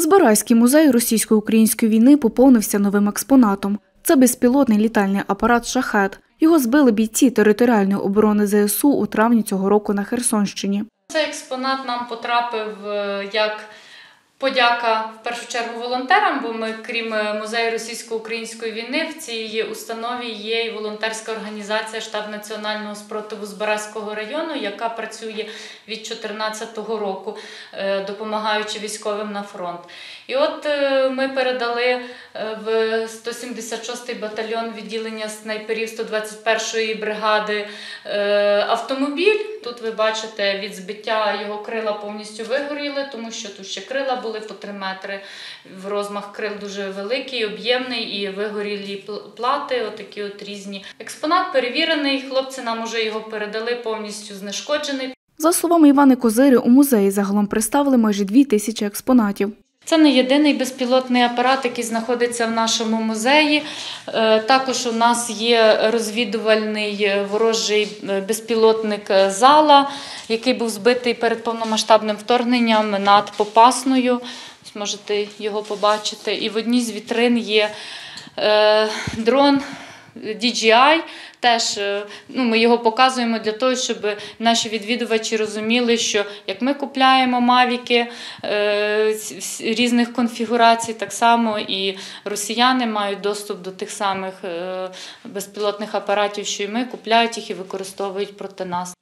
Збаразький музей російсько-української війни поповнився новим експонатом. Це безпілотний літальний апарат «Шахед». Його збили бійці територіальної оборони ЗСУ у травні цього року на Херсонщині. Цей експонат нам потрапив як подяка, в першу чергу, волонтерам, бо ми, крім музею російсько-української війни, в цій установі є і волонтерська організація «Штаб національного спротиву Збаразького району», яка працює від 2014 року, допомагаючи військовим на фронт. І от ми передали в 176-й батальйон відділення снайперів 121-ї бригади автомобіль. Тут ви бачите, від збиття його крила повністю вигоріли, тому що тут ще крила були по 3 метри. В розмах крил дуже великий, об'ємний і вигорілі плати, отакі от різні. Експонат перевірений, хлопці нам уже його передали повністю знешкоджений. За словами Івани Козири, у музеї загалом представили майже 2000 експонатів. Це не єдиний безпілотний апарат, який знаходиться в нашому музеї. Також у нас є розвідувальний ворожий безпілотник «Зала», який був збитий перед повномасштабним вторгненням над Попасною. Можете його побачити. І в одній з вітрин є дрон DJI. Теж ми його показуємо для того, щоб наші відвідувачі розуміли, що як ми купляємо мавіки різних конфігурацій, так само і росіяни мають доступ до тих самих безпілотних апаратів, що і ми, купляють їх і використовують проти нас.